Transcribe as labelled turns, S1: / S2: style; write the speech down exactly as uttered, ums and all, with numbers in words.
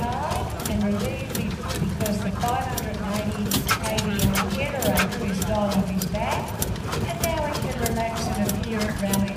S1: high and relieved because the five hundred eighty K V generator is dialed off his back, and now he can relax and appear at rally